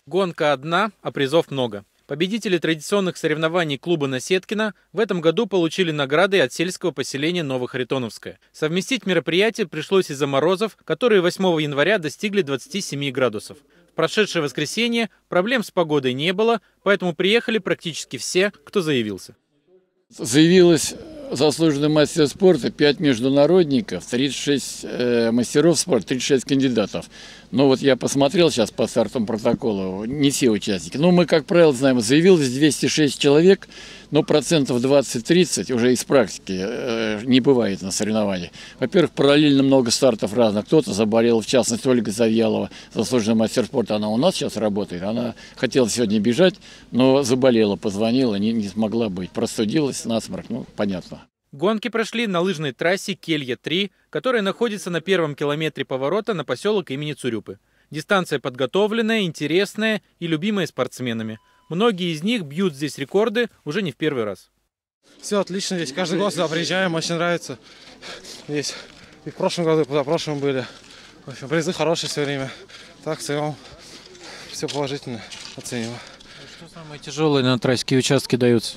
Гонка одна, а призов много. Победители традиционных соревнований клуба Насеткина в этом году получили награды от сельского поселения Новохаритоновское. Совместить мероприятие пришлось из-за морозов, которые 8 января достигли 27 градусов. В прошедшее воскресенье проблем с погодой не было, поэтому приехали практически все, кто заявился. Заявилось заслуженный мастер спорта, 5 международников, 36 мастеров спорта, 36 кандидатов. Но вот я посмотрел сейчас по стартовому протоколу, не все участники. Но мы, как правило, знаем, заявилось 206 человек, но процентов 20-30 уже из практики не бывает на соревнованиях. Во-первых, параллельно много стартов разных. Кто-то заболел, в частности, Ольга Завьялова, заслуженный мастер спорта, она у нас сейчас работает. Она хотела сегодня бежать, но заболела, позвонила, не смогла быть. Простудилась, насморк, ну, понятно. Гонки прошли на лыжной трассе Келья-3, которая находится на первом километре поворота на поселок имени Цурюпы. Дистанция подготовленная, интересная и любимая спортсменами. Многие из них бьют здесь рекорды уже не в первый раз. Все отлично здесь. Каждый год сюда приезжаем, очень нравится здесь. И в прошлом году, и позапрошлом были. В общем, призы хорошие все время. Так, в целом, все положительно оцениваю. Что самое тяжелое на трассе, какие участки даются?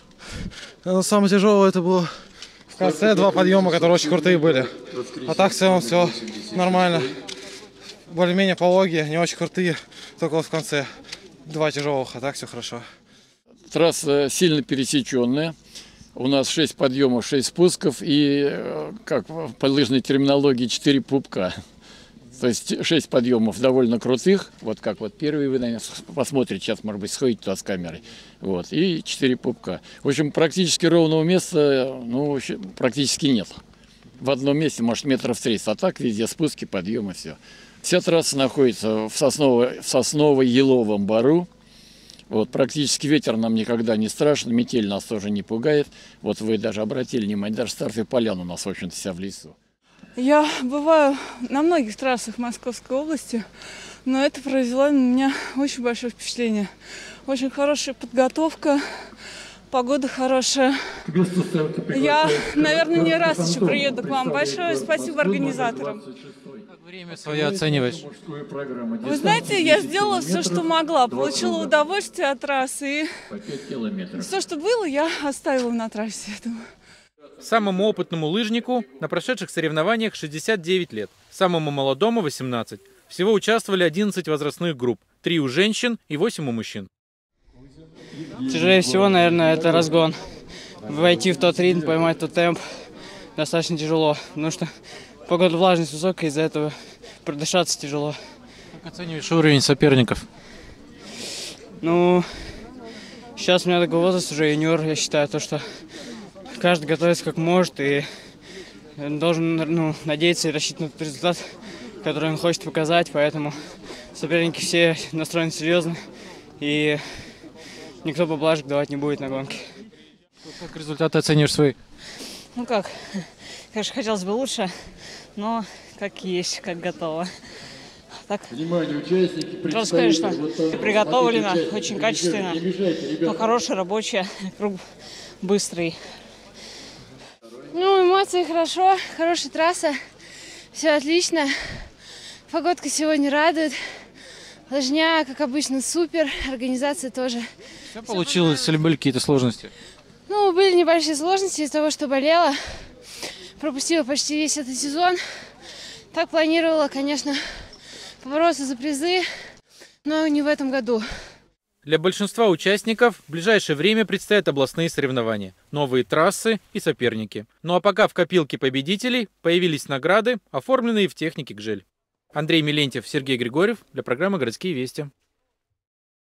Ну, самое тяжелое это было в конце 2 подъема, которые очень крутые были. А так в целом все нормально. Более-менее пологие, не очень крутые, только вот в конце 2 тяжелых, а так все хорошо. Трасса сильно пересеченная. У нас 6 подъемов, 6 спусков и, как по лыжной терминологии, 4 пупка. То есть 6 подъемов довольно крутых, вот как вот первый вы, наверное, посмотрите, сейчас, может быть, сходите туда с камерой, вот, и 4 пупка. В общем, практически ровного места, ну, практически нет. В одном месте, может, метров 30, а так везде спуски, подъемы, все. Вся трасса находится в Сосново-Еловом бару. Вот, практически ветер нам никогда не страшен, метель нас тоже не пугает. Вот вы даже обратили внимание, даже стартовая поляна у нас, в общем-то, вся в лесу. Я бываю на многих трассах Московской области, но это произвело на меня очень большое впечатление. Очень хорошая подготовка, погода хорошая. Я, наверное, не раз еще приеду к вам. Большое спасибо организаторам. Как время свое оцениваешь? Вы знаете, я сделала все, что могла. Получила удовольствие от трассы. И все, что было, я оставила на трассе. Самому опытному лыжнику на прошедших соревнованиях 69 лет, самому молодому 18. Всего участвовали 11 возрастных групп, 3 у женщин и 8 у мужчин. Тяжелее всего, наверное, это разгон. Войти в тот ритм, поймать тот темп достаточно тяжело, потому что погода, влажность высокая, из-за этого продышаться тяжело. Как оцениваешь уровень соперников? Ну, сейчас у меня такой возраст уже юниор, я считаю, то, что каждый готовится как может и должен надеяться и рассчитывать на результат, который он хочет показать. Поэтому соперники все настроены серьезно и никто поблажек давать не будет на гонке. Как результаты оцениваешь свои? Ну как, конечно, хотелось бы лучше, но как есть, как готово. Так, Внимание, участники, просто сказать, что приготовлено очень качественно, но хорошая, рабочая, круг быстрый. Ну, эмоции хорошо, хорошая трасса, все отлично. Погодка сегодня радует. Лыжня, как обычно, супер, организация тоже. Все получилось или были какие-то сложности? Ну, были небольшие сложности из-за того, что болела. Пропустила почти весь этот сезон. Так планировала, конечно, побороться за призы, но не в этом году. Для большинства участников в ближайшее время предстоят областные соревнования, новые трассы и соперники. Ну а пока в копилке победителей появились награды, оформленные в технике ГЖЭЛЬ. Андрей Милентьев, Сергей Григорьев для программы «Городские вести».